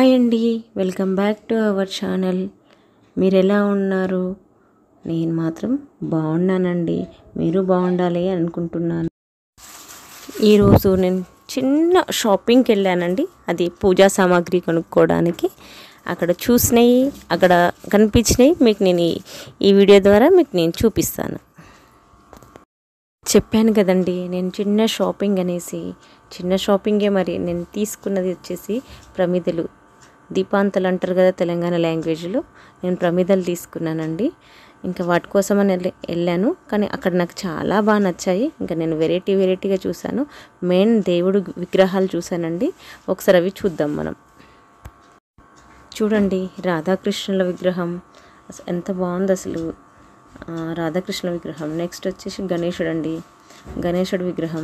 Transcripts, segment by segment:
Hi అండి, welcome back to our channel. మీరు ఎలా ఉన్నారు? నేను మాత్రం బాగున్నానండి. మీరు బాగుండాలి అనుకుంటున్నాను. ఈరోజు నేను చిన్న షాపింగ్కి వెళ్ళానండి. అది పూజా సామాగ్రి కొనుక్కోవడానికి. అక్కడ చూసినవి, అక్కడ కనిపించినవి మీకు నేను ఈ వీడియో ద్వారా మీకు నేను చూపిస్తాను. చెప్పాను కదండి, నేను చిన్న షాపింగ్ అనేసి. చిన్న షాపింగే. మరి నేను తీసుకున్నది వచ్చేసి ప్రమిదలు, దీపాంతలు అంటారు కదా తెలంగాణ లాంగ్వేజ్లో. నేను ప్రమిదలు తీసుకున్నానండి. ఇంకా వాటి కోసమని వెళ్ళాను, కానీ అక్కడ నాకు చాలా బాగా నచ్చాయి. ఇంకా నేను వెరైటీగా చూశాను. మెయిన్ దేవుడు విగ్రహాలు చూశానండి. ఒకసారి అవి చూద్దాం మనం. చూడండి, రాధాకృష్ణుల విగ్రహం ఎంత బాగుంది అసలు. రాధాకృష్ణ విగ్రహం. నెక్స్ట్ వచ్చేసి గణేశుడు అండి, గణేశుడు విగ్రహం.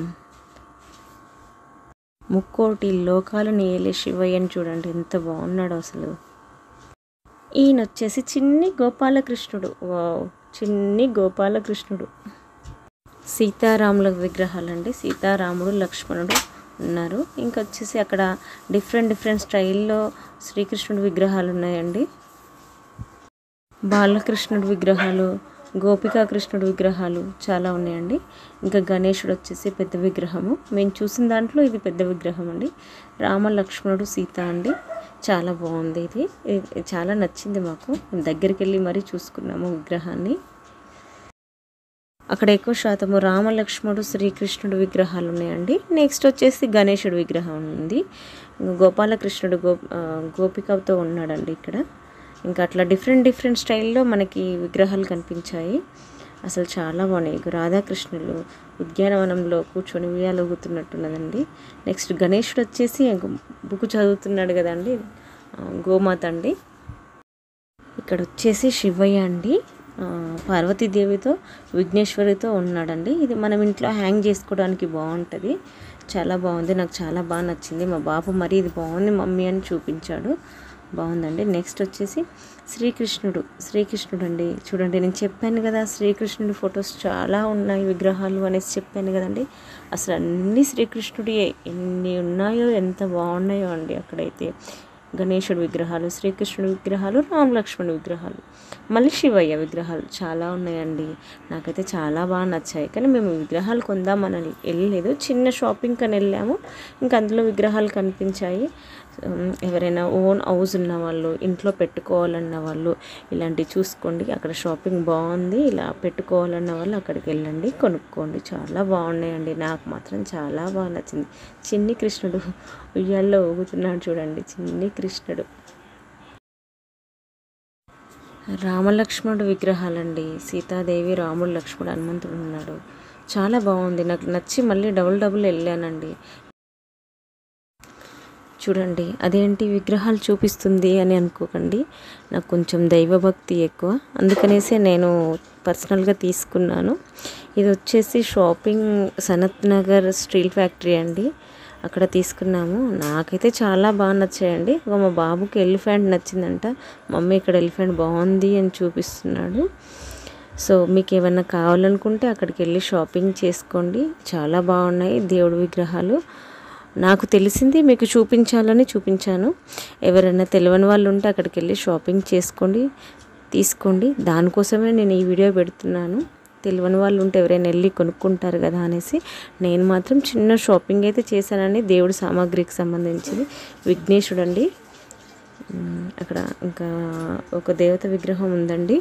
ముక్కోటి లోకాలను ఏలే శివయ్యని చూడండి ఎంత బాగున్నాడు అసలు. ఈయన వచ్చేసి చిన్ని గోపాలకృష్ణుడు. వావ్, చిన్ని గోపాలకృష్ణుడు. సీతారాముల విగ్రహాలండి. సీతారాముడు, లక్ష్మణుడు ఉన్నారు. ఇంకా వచ్చేసి అక్కడ డిఫరెంట్ స్టైల్లో శ్రీకృష్ణుడి విగ్రహాలు ఉన్నాయండి. బాలకృష్ణుడి విగ్రహాలు, గోపికా కృష్ణుడి విగ్రహాలు చాలా ఉన్నాయండి. ఇంకా గణేశుడు వచ్చేసి పెద్ద విగ్రహము. మేము చూసిన దాంట్లో ఇది పెద్ద విగ్రహం అండి. రామ, లక్ష్మణుడు, సీత అండి. చాలా బాగుంది. ఇది చాలా నచ్చింది మాకు. దగ్గరికి వెళ్ళి మరీ చూసుకున్నాము విగ్రహాన్ని. అక్కడ ఎక్కువ శాతము రామ, లక్ష్మణుడు, శ్రీకృష్ణుడు విగ్రహాలు ఉన్నాయండి. నెక్స్ట్ వచ్చేసి గణేశుడు విగ్రహం ఉంది. గోపాలకృష్ణుడు గోపికతో ఉన్నాడండి ఇక్కడ. ఇంకా అట్లా డిఫరెంట్ స్టైల్లో మనకి విగ్రహాలు కనిపించాయి. అసలు చాలా బాగున్నాయి. రాధాకృష్ణులు ఉద్యానవనంలో కూర్చొని ఉయ్యాలు ఊగుతున్నట్టున్నదండి. నెక్స్ట్ గణేశుడు వచ్చేసి బుక్ చదువుతున్నాడు కదండి, గోమాత అండి. ఇక్కడ వచ్చేసి శివయ్య అండి, పార్వతీదేవితో విఘ్నేశ్వరితో ఉన్నాడండి. ఇది మనం ఇంట్లో హ్యాంగ్ చేసుకోవడానికి బాగుంటుంది. చాలా బాగుంది, నాకు చాలా బాగా నచ్చింది. మా బాబు మరి ఇది బాగుంది మమ్మీ అని చూపించాడు. బాగుందండి. నెక్స్ట్ వచ్చేసి శ్రీకృష్ణుడు అండి. చూడండి, నేను చెప్పాను కదా శ్రీకృష్ణుడి ఫొటోస్ చాలా ఉన్నాయి విగ్రహాలు అనేసి చెప్పాను కదండి. అసలు అన్నీ శ్రీకృష్ణుడి ఎన్ని ఉన్నాయో, ఎంత బాగున్నాయో అండి. అక్కడైతే గణేశుడి విగ్రహాలు, శ్రీకృష్ణుడి విగ్రహాలు, రామ లక్ష్మణుడి విగ్రహాలు, మళ్ళీ శివయ్య విగ్రహాలు చాలా ఉన్నాయండి. నాకైతే చాలా బాగా నచ్చాయి. కానీ మేము విగ్రహాలు కొందామని వెళ్ళలేదు, చిన్న షాపింగ్ అని వెళ్ళాము. ఇంకా అందులో విగ్రహాలు కనిపించాయి. ఎవరైనా ఓన్ హౌస్ ఉన్న వాళ్ళు, ఇంట్లో పెట్టుకోవాలన్న వాళ్ళు ఇలాంటివి చూసుకోండి. అక్కడ షాపింగ్ బాగుంది. ఇలా పెట్టుకోవాలన్న వాళ్ళు అక్కడికి వెళ్ళండి, కొనుక్కోండి. చాలా బాగున్నాయండి. నాకు మాత్రం చాలా బాగా నచ్చింది. చిన్ని కృష్ణుడు ఉయ్యాల్లో ఊగుతున్నాడు చూడండి, చిన్ని కృష్ణుడు. రామలక్ష్మణుడు విగ్రహాలండి. సీతాదేవి, రాముడు, లక్ష్మణుడు, హనుమంతుడు ఉన్నాడు. చాలా బాగుంది. నాకు నచ్చి మళ్ళీ డబుల్ వెళ్ళానండి. చూడండి, అదేంటి విగ్రహాలు చూపిస్తుంది అని అనుకోకండి. నాకు కొంచెం దైవభక్తి ఎక్కువ, అందుకనేసే నేను పర్సనల్గా తీసుకున్నాను. ఇది వచ్చేసి shopping Sanath Nagar steel factory అండి. అక్కడ తీసుకున్నాము. నాకైతే చాలా బాగా నచ్చాయండి. మా బాబుకి ఎలిఫెంట్ నచ్చిందంట. మమ్మీ ఇక్కడ ఎలిఫెంట్ బాగుంది అని చూపిస్తున్నాడు. సో మీకు ఏమన్నా కావాలనుకుంటే అక్కడికి వెళ్ళి షాపింగ్ చేసుకోండి. చాలా బాగున్నాయి దేవుడి విగ్రహాలు. నాకు తెలిసింది మీకు చూపించాలని చూపించాను. ఎవరైనా తెలియని వాళ్ళు ఉంటే అక్కడికి వెళ్ళి షాపింగ్ తీసుకోండి. దానికోసమే నేను ఈ వీడియో పెడుతున్నాను. తెలియని వాళ్ళు ఉంటే ఎవరైనా వెళ్ళి కొనుక్కుంటారు కదా అనేసి. నేను మాత్రం చిన్న షాపింగ్ అయితే చేశానండి. దేవుడి సామాగ్రికి సంబంధించింది. విఘ్నేశుడు అండి. అక్కడ ఇంకా ఒక దేవత విగ్రహం ఉందండి.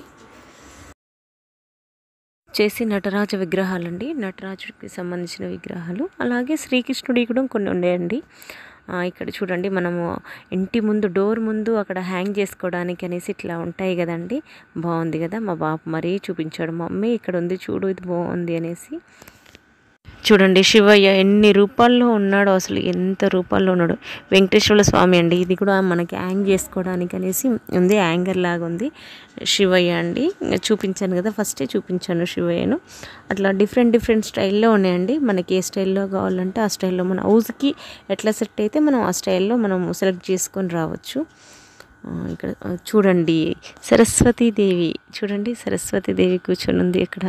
చేసి నటరాజ విగ్రహాలండి, నటరాజుకి సంబంధించిన విగ్రహాలు. అలాగే శ్రీకృష్ణుడి కూడా కొన్ని ఉన్నాయండి. ఇక్కడ చూడండి, మనము ఇంటి ముందు డోర్ ముందు అక్కడ హ్యాంగ్ చేసుకోవడానికి అనేసి ఇట్లా ఉంటాయి కదండి. బాగుంది కదా. మా బాబు మరీ చూపించాడు, మమ్మీ ఇక్కడ ఉంది చూడు, ఇది బాగుంది అనేసి. చూడండి, శివయ్య ఎన్ని రూపాల్లో ఉన్నాడో, అసలు ఎంత రూపాల్లో ఉన్నాడు. వెంకటేశ్వర స్వామి అండి. ఇది కూడా మనకి హ్యాంగ్ చేసుకోవడానికి అనేసి ఉంది, హ్యాంగర్ లాగా ఉంది. శివయ్య అండి, చూపించాను కదా, ఫస్టే చూపించాను శివయ్యను. అట్లా డిఫరెంట్ స్టైల్లో ఉన్నాయండి. మనకి ఏ స్టైల్లో కావాలంటే ఆ స్టైల్లో, మన హౌస్కి ఎట్లా సెట్ అయితే మనం ఆ స్టైల్లో మనం సెలెక్ట్ చేసుకొని రావచ్చు. ఇక్కడ చూడండి, సరస్వతీదేవి. చూడండి, సరస్వతీదేవి కూర్చొని ఉంది ఇక్కడ.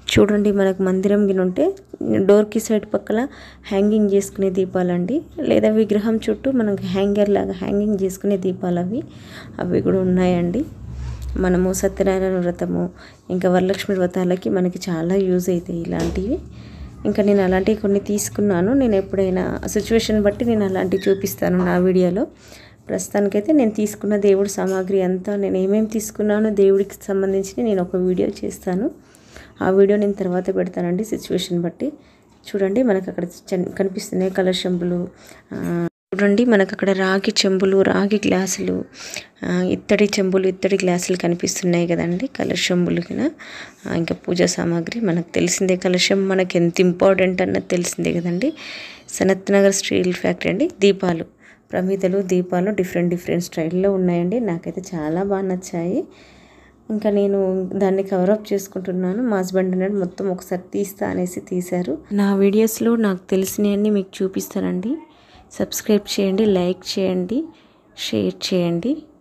చూడండి, మనకు మందిరం గిన ఉంటే డోర్కి సైడ్ పక్కల హ్యాంగింగ్ చేసుకునే దీపాలండి, లేదా విగ్రహం చుట్టూ మనకు హ్యాంగర్ లాగా హ్యాంగింగ్ చేసుకునే దీపాలు అవి కూడా ఉన్నాయండి. మనము సత్యనారాయణ వ్రతము ఇంకా వరలక్ష్మి వ్రతాలకి మనకి చాలా యూజ్ అవుతాయి ఇలాంటివి. ఇంకా నేను అలాంటివి కొన్ని తీసుకున్నాను. నేను ఎప్పుడైనా సిచ్యువేషన్ బట్టి నేను అలాంటివి చూపిస్తాను నా వీడియోలో. ప్రస్తుతానికైతే నేను తీసుకున్న దేవుడి సామాగ్రి అంతా, నేను ఏమేమి తీసుకున్నానో దేవుడికి సంబంధించి నేను ఒక వీడియో చేస్తాను. ఆ వీడియో నేను తర్వాత పెడతానండి సిచ్యువేషన్ బట్టి. చూడండి, మనకు అక్కడ కనిపిస్తున్నాయి కలశంబులు. చూడండి, మనకు అక్కడ రాగి చెంబులు, రాగి గ్లాసులు, ఇత్తడి చెంబులు, ఇత్తడి గ్లాసులు కనిపిస్తున్నాయి కదండి, కలశంబులు కింద. ఇంకా పూజా సామాగ్రి మనకు తెలిసిందే, కలశం మనకి ఎంత ఇంపార్టెంట్ అన్నది తెలిసిందే కదండి. సనత్ నగర్ స్టీల్ ఫ్యాక్టరీ అండి. దీపాలు, ప్రమిదలు, దీపాలు డిఫరెంట్ స్టైల్లో ఉన్నాయండి. నాకైతే చాలా బాగా నచ్చాయి. ఇంకా నేను దాన్ని కవరప్ చేసుకుంటున్నాను. మా హస్బెండ్ అన్నాడు మొత్తం ఒకసారి తీస్తా అనేసి తీశారు. నా వీడియోస్లో నాకు తెలిసినవన్నీ మీకు చూపిస్తానండి. సబ్స్క్రైబ్ చేయండి, లైక్ చేయండి, షేర్ చేయండి.